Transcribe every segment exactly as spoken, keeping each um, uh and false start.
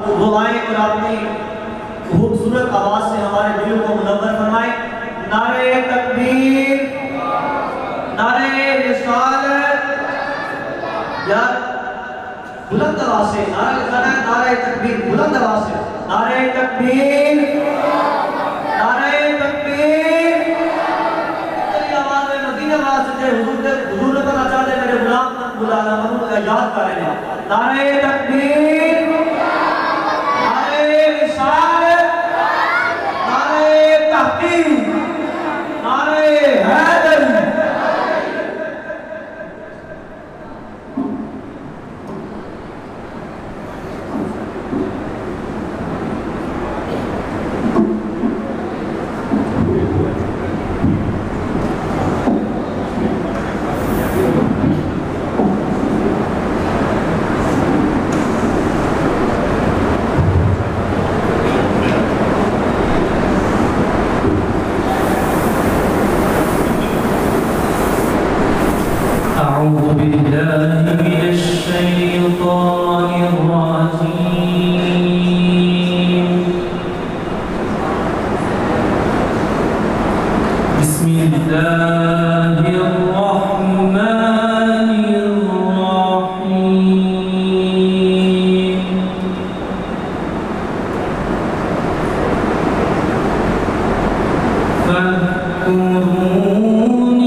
वो आए और अपनी खूबसूरत आवाज से हमारे दिलों को मुनव्वर फरमाए। नारे तकबीर, नारे रिसालत, यार बुलंद आवाज से नारा लगाना है। नारे तकबीर बुलंद आवाज से, नारे तकबीर, नारे तकबीर। तेरी आवाज में मदीना आवाज से हुजूर दे हुजूर ने पता चाहते मेरे गुलाम को बुलाना मनु का याद कर रहे हैं। नारे तकबीर, नारे रिसालत, नारे तहकीम, नारे हैदर। أعوذ بالله من الشيطان الرجيم. بسم الله الرحمن الرحيم. فاذكروني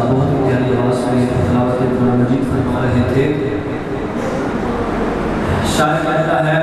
बहुत ही प्यारी आवाज़ में तिलावत कुरान मजीद फरमा रहे थे। शायर कहता है,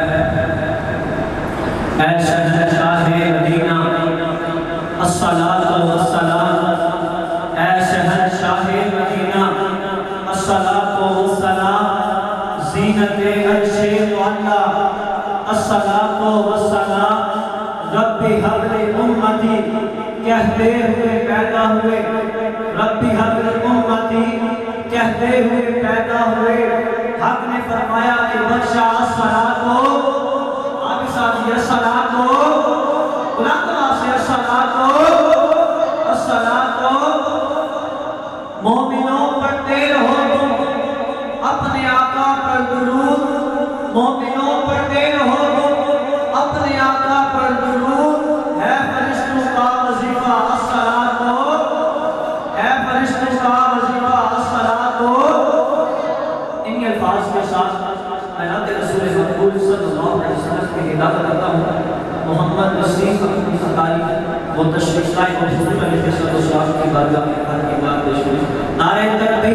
ऐ शहंशाह मदीना अस्सलातु वस्सलाम, ऐ शहंशाह मदीना अस्सलातु वस्सलाम, ज़ीनते अर्शे मुअल्ला अस्सलातु वस्सलाम, रब्बी हबली उम्मती कहते हुए पैदा हुए, रब्बी हबली उम्मती कहते हुए पैदा हुए। हक ने फरमाया कि वर्षा अस्सलातो, आगे साथी अस्सलातो, बुलंद से अस्सलातो, अस्सलातो, मोमिनों पढ़ते रहो तुम अपने आका पर दुरूद, मोमिनों पढ़ते रहो तुम अपने आका पर दुरूद। है फरिश्तों का वजीफा अस्सलातो, है फरिश्तों का वजीफा अस्सलातो। इन्हीं अल्फाज के साथ मैं रसूल मकबूल सल्लल्लाहु अलैहि वसल्लम की हिदायत करता हूँ। मोहम्मद नसीम की सरकारी वो तशरीफ लाए और हुजूर अलैहि सल्लल्लाहु अलैहि वसल्लम की बारगाह में हर की बात पेश हुई। नारे तकबीर।